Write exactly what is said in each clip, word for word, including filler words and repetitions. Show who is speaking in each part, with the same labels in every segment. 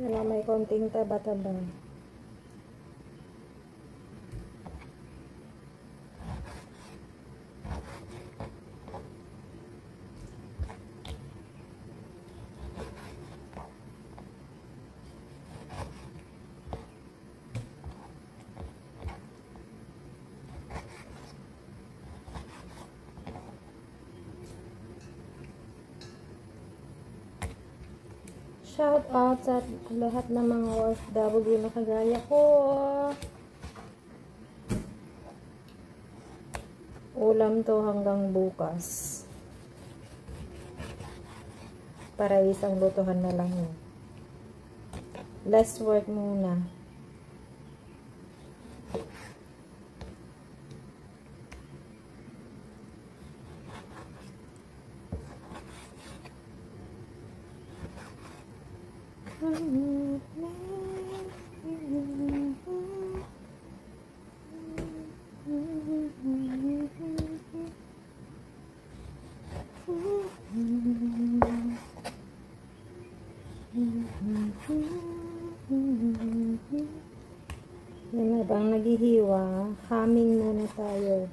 Speaker 1: Wala, may konting taba-taba. Shout out sa lahat ng mga O F W na kagaya ko. Ulam to hanggang bukas. Para isang lutuhan na lang yun. Less work muna. Yan na bang naghihiwa, humming muna tayo.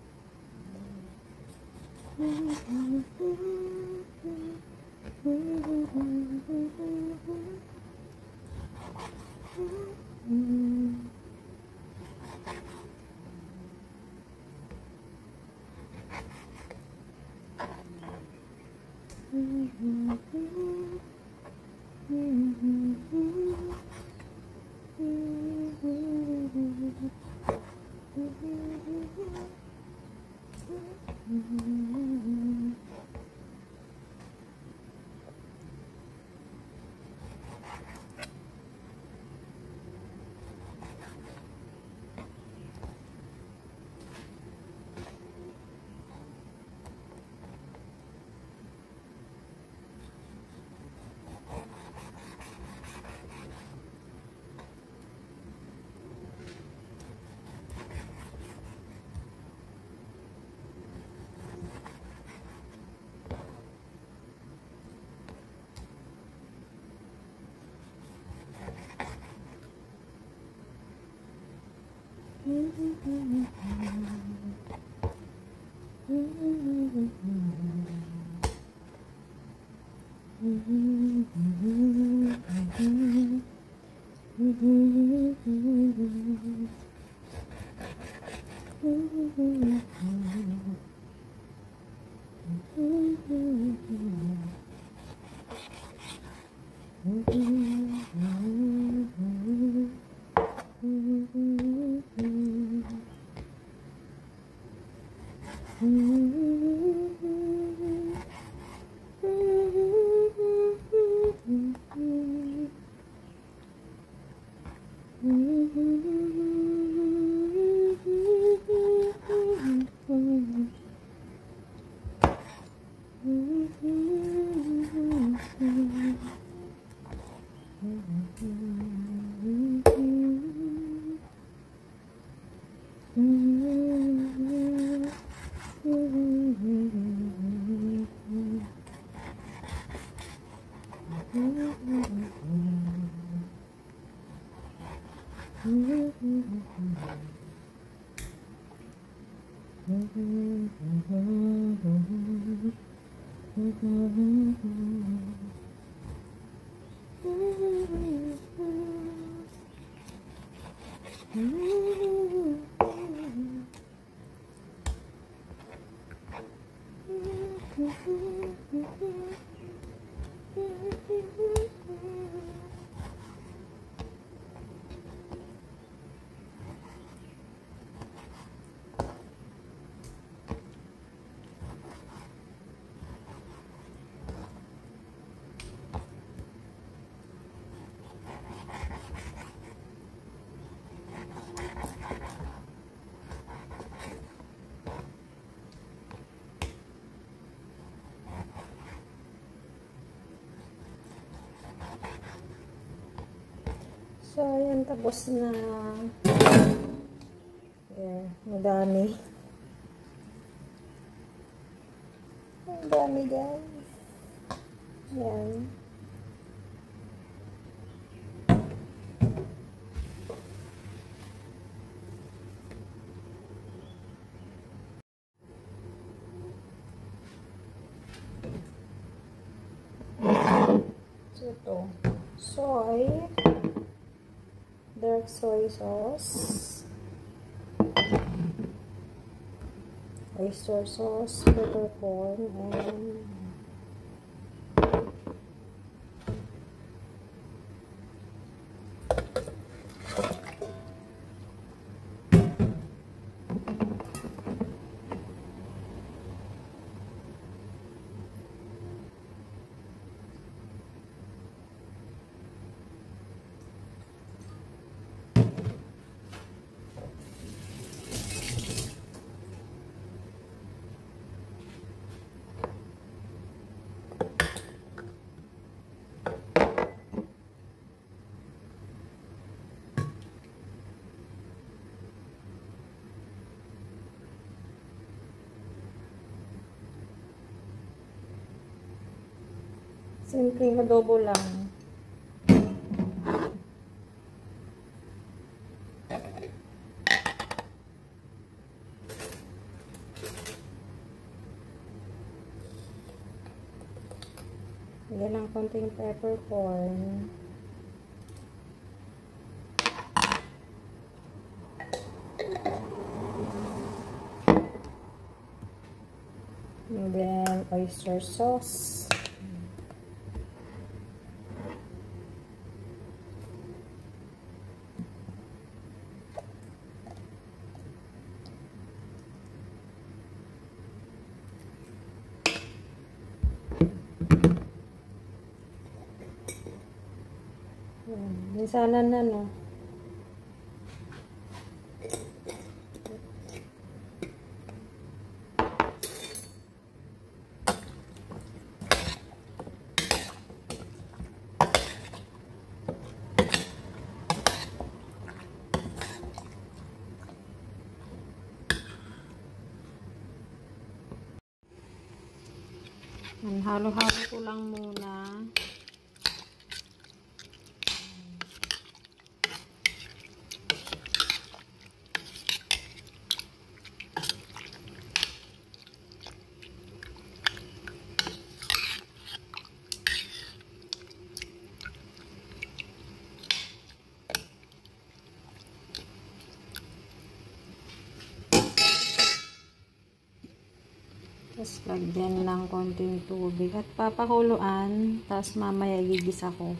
Speaker 1: So, ayan, tapos na. Yeah, madami. Madami, guys. Ayan. ito. Soy. Dark soy sauce. Oyster sauce, peppercorn, and simpleng adobo lang. Lagyan ng konting peppercorn. And then oyster sauce. Minsanan na, no? Halo-halo ko lang muna. Tapos lagyan lang konting tubig at papakuluan. Tapos mamaya gigisa ko.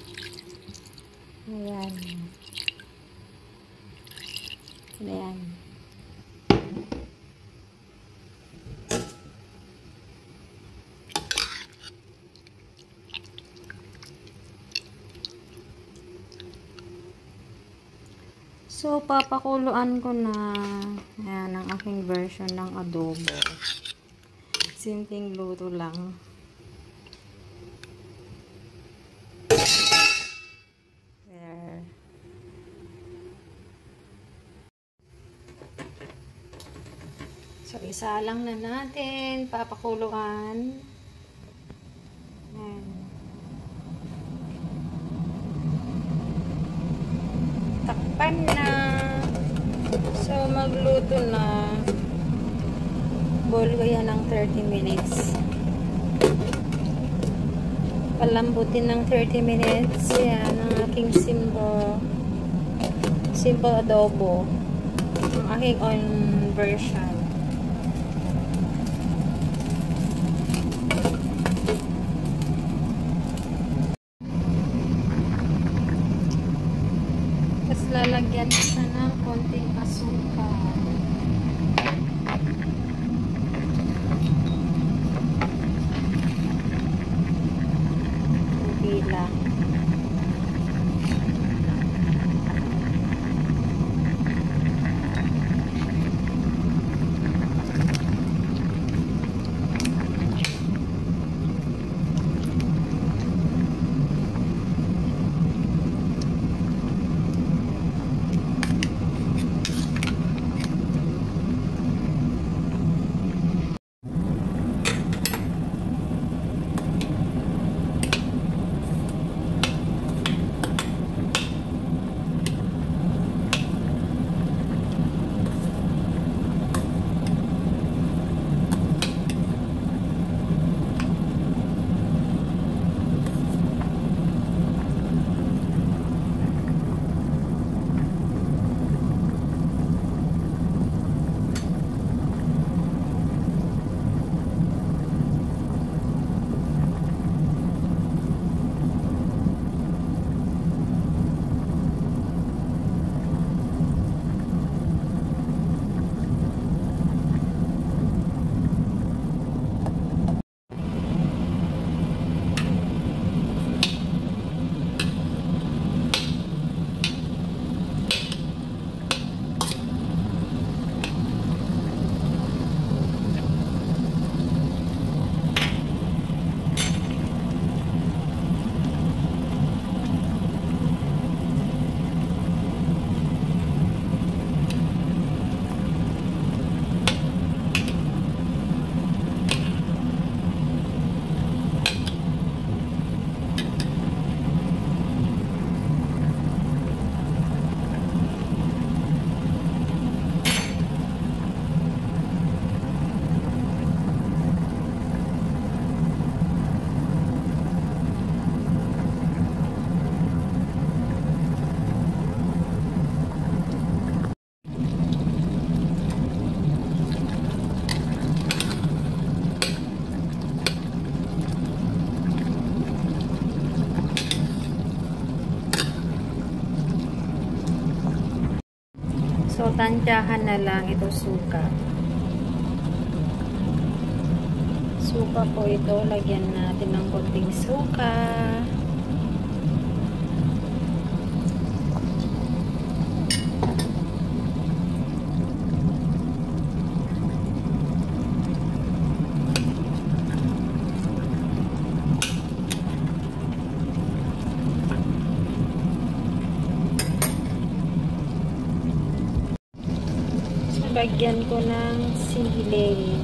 Speaker 1: Ayan. Ayan. So, papakuluan ko na. Ayan, ang aking version ng adobo. Simpleng luto lang. There. So, isa lang na natin. Papakuluan. Ayan. Takpan na. So, magluto na. Boil ko yan ng thirty minutes. Palambutin ng thirty minutes. Yan, ang aking simple simple adobo. Ang aking own version. Tapos lalagyan na ng konting asukal. Lang. Pangtansyahan na lang ito suka. Suka po ito. Lagyan natin ng konting suka. Lagyan ko ng sili,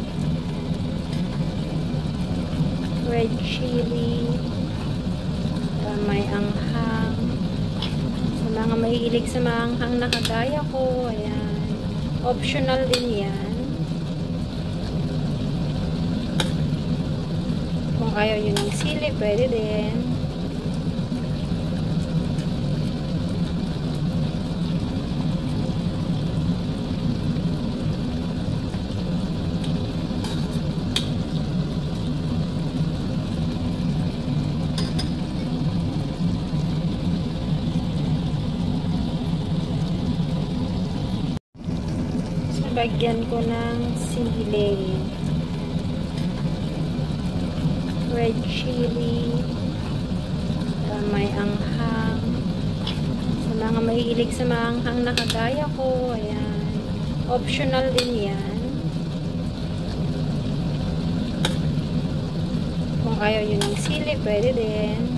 Speaker 1: red chili, para may anghang. Sa mga mahilig sa maanghang na kagaya ko, ayan. Optional din yan. Kung ayaw yun ng sili, pwede din. Lagyan ko ng sili, red chili, para may anghang. Sa mga mahilig sa maanghang na kagaya ko, ayan. Optional din yan. Kung ayaw yun ng sili, pwede din.